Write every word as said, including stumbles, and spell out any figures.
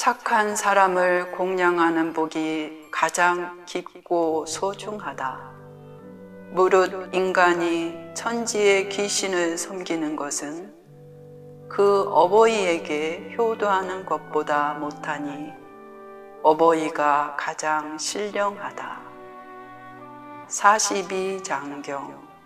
착한 사람을 공양하는 복이 가장 깊고 소중하다. 무릇 인간이 천지의 귀신을 섬기는 것은 그 어버이에게 효도하는 것보다 못하니 어버이가 가장 신령하다. 사십이 장경